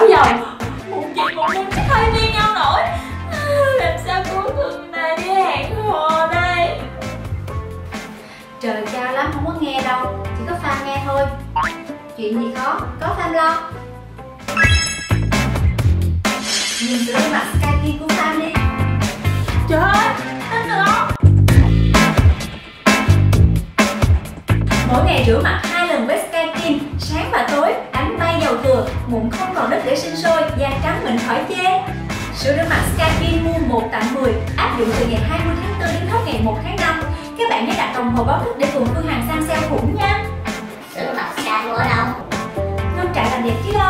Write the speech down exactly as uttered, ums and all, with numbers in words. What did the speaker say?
đảo dầu. Một chị một đêm chắc hai viên nhau nổi. Làm sao cứu người này đi hẹn hò đây? Trời cao lắm không có nghe đâu, chỉ có Phan nghe thôi. Chuyện gì khó, có Phan lo. Nhìn từ gương mặt Skykin của Phan đi. Trời ơi, anh được không? Mỗi ngày rửa mặt hai lần với Skykin, sáng và tối, đánh bay dầu thừa, mụn không còn đất để sinh sôi, da trắng mịn khỏi chê. Sữa rửa mặt Skykin mua một tặng mười, áp dụng từ ngày hai mươi tháng tư đến hết ngày một tháng năm. Các bạn nhớ đặt đồng hồ báo thức để cùng Phương Hằng săn sale khủng nha. Sữa rửa mặt Sky mua ở đâu? Nông trại làm đẹp chứ đâu.